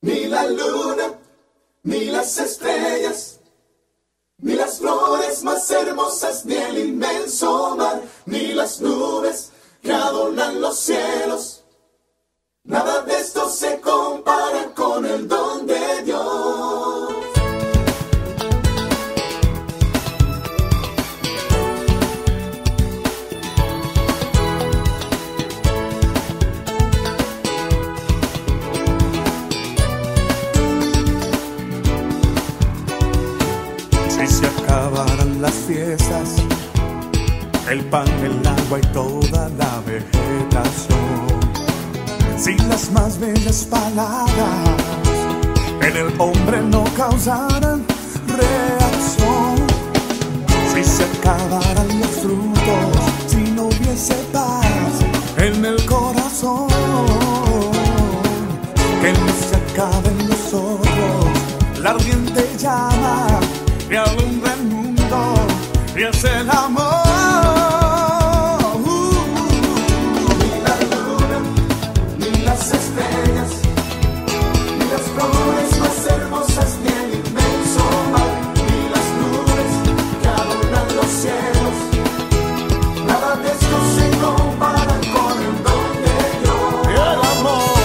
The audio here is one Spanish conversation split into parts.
Ni la luna, ni las estrellas, ni las flores más hermosas, ni el inmenso mar, ni las nubes que adornan los cielos. Nada de esto se compara con el don de Dios. Si se acabaran las fiestas, el pan, el agua y toda la vegetación, si las más bellas palabras en el hombre no causaran reacción, si se acabaran los frutos, si no hubiese paz en el corazón, que no se acaben nosotros, la ardiente llama que alumbra el mundo y es el amor. Estrellas, ni las flores más hermosas, ni el inmenso mar, ni las nubes que adornan los cielos. Nada de esto se compara con el don de Dios. Y el amor,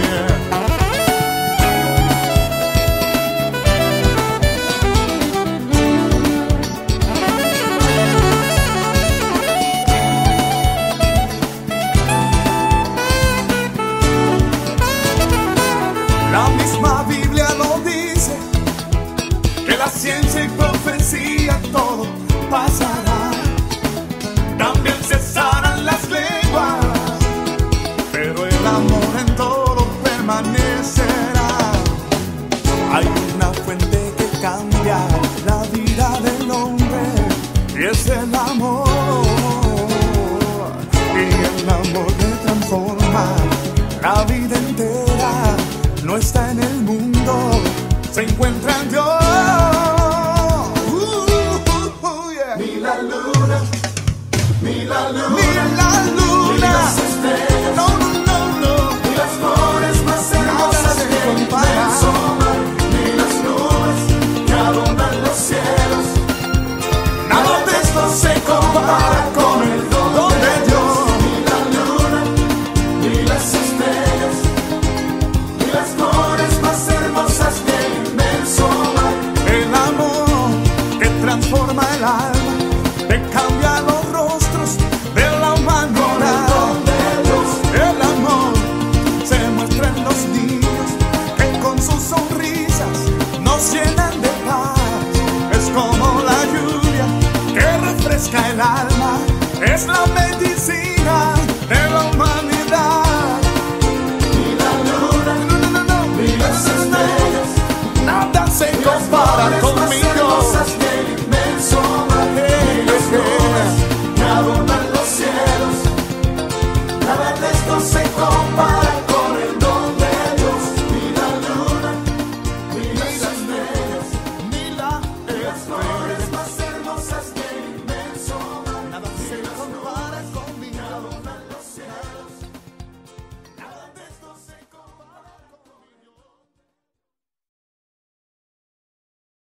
la misma Biblia lo dice, que la ciencia y profecía todo pasará. También cesarán las lenguas, pero el amor en todo permanecerá. Hay una fuente que cambia la vida del hombre y es el amor. Y el amor le transforma la vida entera. No está en el mundo, se encuentra en Dios.